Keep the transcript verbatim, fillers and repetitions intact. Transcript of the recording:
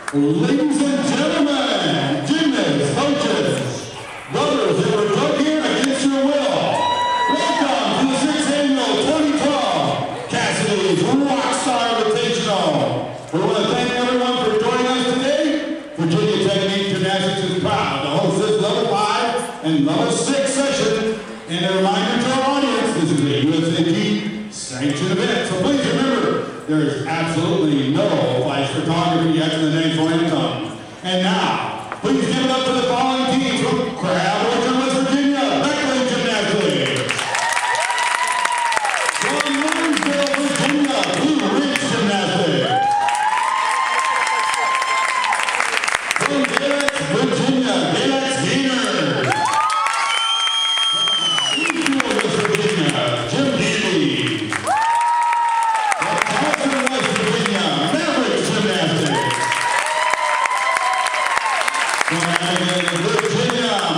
Ladies and gentlemen, gymnasts, coaches, brothers that were drug here against your will, welcome to the sixth annual twenty twelve Cassidy's Rockstar Invitational. We want to thank everyone for joining us today. Virginia Technique Gymnastics is proud to host this level five and level six session. And a reminder to our audience, this is a U S A T sanctioned event, so please remember, there is absolutely no flash photography after the name for income. And now, please give it up to the following teams from Crab Orchard, West Virginia, Beckley Gymnastics. From Martinsville, Virginia, Blue Ridge Gymnastics. From Galax, Virginia, Galax Gainers. From Eastfield, West Virginia, Jim Daly. From Virginia,